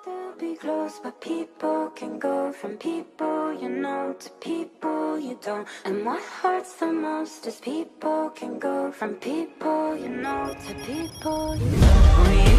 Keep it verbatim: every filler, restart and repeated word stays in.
They'll be close, but people can go from people you know to people you don't. And what hurts the most is people can go from people you know to people you don't.